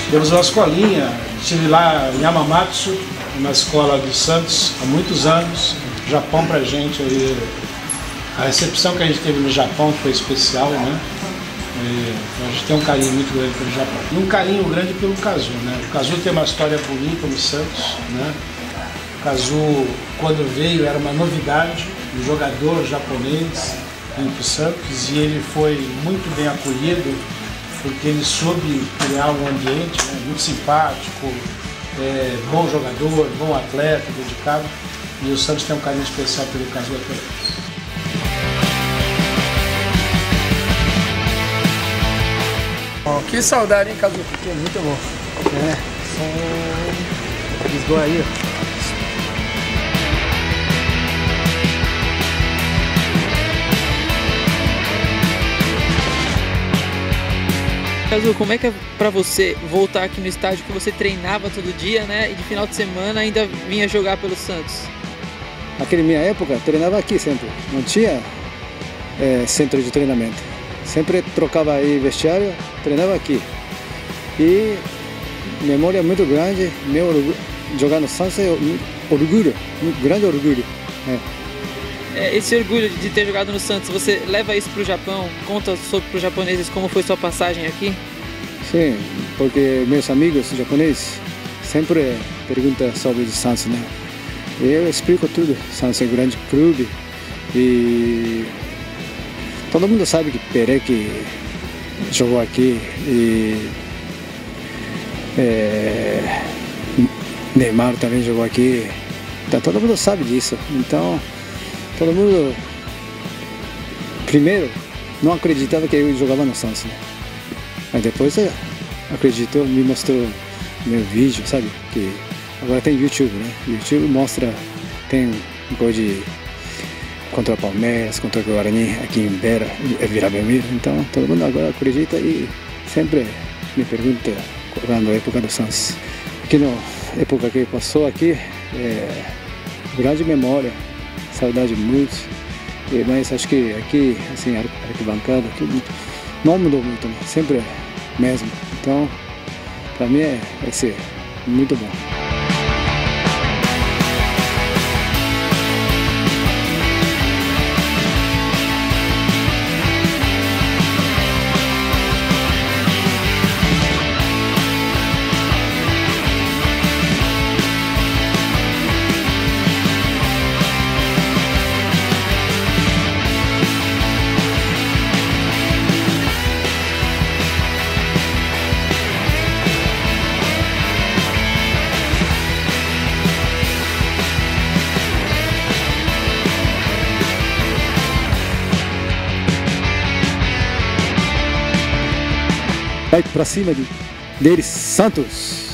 Temos uma escolinha, estive lá em Yamamatsu, uma escola do Santos, há muitos anos. O Japão pra gente aí, a recepção que a gente teve no Japão foi especial, né? A gente tem um carinho muito grande pelo Japão. E um carinho grande pelo Kazu, né? O Kazu tem uma história bonita no Santos, né? O Kazu, quando veio, era uma novidade, um jogador japonês indo para o Santos, e ele foi muito bem acolhido, porque ele soube criar um ambiente, né, muito simpático, bom jogador, bom atleta, dedicado, e o Santos tem um carinho especial pelo Kazu até hoje. Que saudade, hein, Kazu? Que é muito bom. São Lisboa aí. Kazu, como é que é pra você voltar aqui no estádio que você treinava todo dia, né? E de final de semana ainda vinha jogar pelo Santos? Naquela minha época, treinava aqui sempre. Não tinha centro de treinamento. Sempre trocava aí vestiário, treinava aqui. E memória muito grande, meu orgulho, jogar no Santos é orgulho, muito grande orgulho. Esse orgulho de ter jogado no Santos, você leva isso para o Japão? Conta sobre os japoneses como foi sua passagem aqui? Sim, porque meus amigos japoneses sempre perguntam sobre o Santos, né? Eu explico tudo. Santos é um grande clube e todo mundo sabe que Pelé que jogou aqui e Neymar também jogou aqui. Então todo mundo sabe disso. Então todo mundo, primeiro, não acreditava que eu jogava no Santos, né? Mas depois acreditou, me mostrou meu vídeo, sabe? Que agora tem YouTube, né? YouTube mostra, tem gol de contra o Palmeiras, contra o Guarani, aqui em Beira, Vila Belmiro. Então todo mundo agora acredita e sempre me pergunta na época do Santos. Aqui na época que passou aqui, grande memória. Saudade muito, mas acho que aqui, assim, arquibancada, tudo não mudou muito, né? Sempre mesmo. Então, para mim vai ser muito bom. Vai pra cima deles, Santos!